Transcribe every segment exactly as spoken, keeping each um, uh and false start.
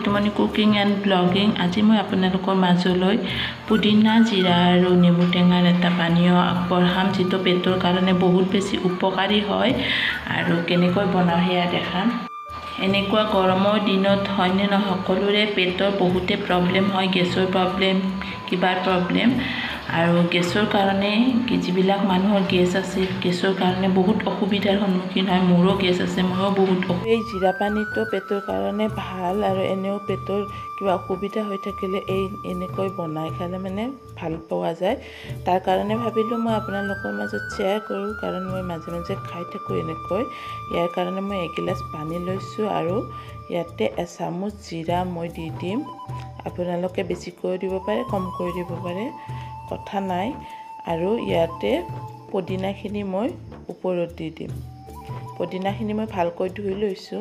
Gitumoni cooking and blogging. আজি মই আপোনালোকৰ মাজলৈ পুদিনা জিৰা আৰু নেমু টেঙাৰ এটা পানীয় আগবঢ়াম, যিটো পেটৰ কাৰণে বহুত বেছি উপকাৰী হয় আৰু কেনেকৈ বনাওঁ সেয়া দেখাম। এনেকুৱা গৰমৰ দিনত হয়নে নহয় সকলোৰে পেটৰ বহুতে প্ৰব্লেম হয়, গেছৰ প্ৰব্লেম, কিবাৰ প্ৰব্লেম। আৰু গেছৰ কাৰণে যিবিলাক মানুহৰ গেছ আছে, গেছৰ কাৰণে বহুত অসুবিধাৰ সন্মুখীন হয়। মোৰো গেছ আছে, ময়ো বহুত এই জিৰা পানীটো পেটৰ কাৰণে ভাল। আৰু এনেও পেটৰ কিবা অসুবিধা হৈ থাকিলে এই এনেকৈ বনাই খালে মানে ভাল পোৱা যায়। তাৰ কাৰণে ভাবিলোঁ মই আপোনালোকৰ মাজত শ্বেয়াৰ কৰোঁ, কাৰণ মই মাজে মাজে খাই থাকোঁ এনেকৈ। ইয়াৰ কাৰণে মই এগিলাচ পানী লৈছোঁ আৰু ইয়াতে এচামুচ জিৰা মই দি দিম। আপোনালোকে বেছিকৈ দিব পাৰে, কম কৰি দিব পাৰে, কথা নাই। আৰু ইয়াতে পদিনাখিনি মই ওপৰত দি দিম। পদিনাখিনি মই ভালকৈ ধুই লৈছোঁ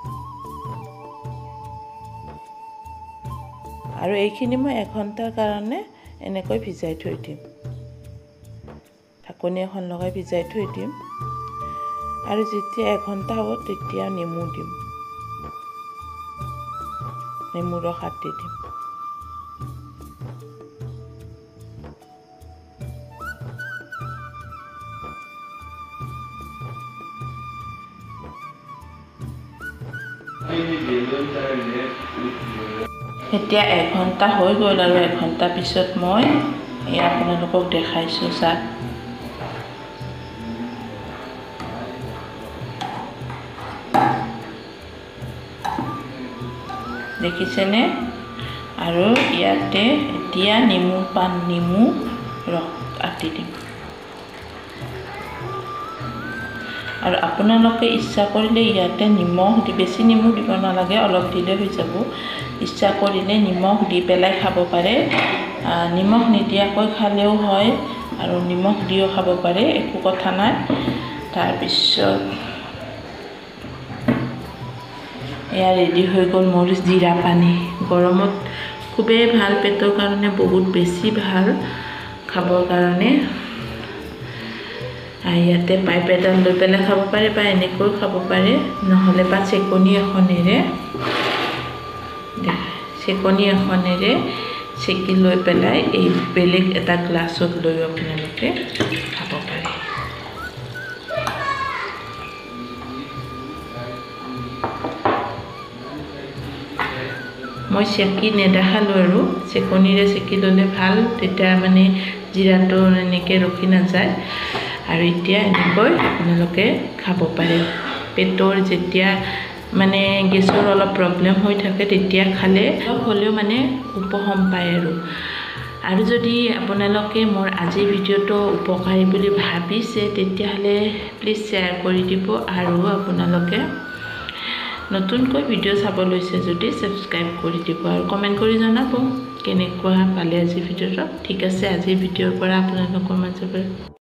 আৰু এইখিনি মই এঘণ্টাৰ কাৰণে এনেকৈ ভিজাই থৈ দিম। ঢাকনি এখন লগাই ভিজাই থৈ দিম আৰু যেতিয়া এঘণ্টা হ'ব তেতিয়া নেমু দিম, নেমু ৰস দি দিম। এতিয়া এঘণ্টা হৈ গ'ল আৰু এঘণ্টা পিছত মই এয়া আপোনালোকক দেখাইছোঁ। চাওক, দেখিছেনে? আৰু ইয়াতে এতিয়া নেমু পান নেমু ৰস কাটি দিম। আৰু আপোনালোকে ইচ্ছা কৰিলে ইয়াতে নিমখ দি, বেছি নেমু দিব নালাগে, অলপ দিলে হৈ যাব। ইচ্ছা কৰিলে নিমখ দি পেলাই খাব পাৰে, নিমখ নিদিয়াকৈ খালেও হয় আৰু নিমখ দিও খাব পাৰে, একো কথা নাই। তাৰপিছত এয়া ৰেডি হৈ গ'ল মোৰ জিৰা পানী। গৰমত খুবেই ভাল, পেটৰ কাৰণে বহুত বেছি ভাল খাবৰ কাৰণে। ইয়াতে পাইপ এডাল লৈ পেলাই খাব পাৰে বা এনেকৈ খাব পাৰে, নহ'লে বা চেকনি এখনেৰে চেকনি এখনেৰে চেকি লৈ পেলাই এই বেলেগ এটা গ্লাছত লৈ আপোনালোকে খাব পাৰে। মই চেকি নেদেখালোঁ আৰু চেকনিৰে চেকি ল'লে ভাল, তেতিয়া মানে জিৰাটো এনেকৈ ৰখি নাযায়। আৰু এতিয়া এনেকৈ আপোনালোকে খাব পাৰে। পেটৰ যেতিয়া মানে গেছৰ অলপ প্ৰব্লেম হৈ থাকে তেতিয়া খালে হ'লেও মানে উপশম পায় আৰু। আৰু যদি আপোনালোকে মোৰ আজিৰ ভিডিঅ'টো উপকাৰী বুলি ভাবিছে তেতিয়াহ'লে প্লিজ শ্বেয়াৰ কৰি দিব। আৰু আপোনালোকে নতুনকৈ ভিডিঅ' চাব লৈছে যদি ছাবস্ক্ৰাইব কৰি দিব আৰু কমেণ্ট কৰি জনাব কেনেকুৱা পালে আজিৰ ভিডিঅ'টো। ঠিক আছে, আজিৰ ভিডিঅ'ৰ পৰা আপোনালোকৰ মাজৰ পৰা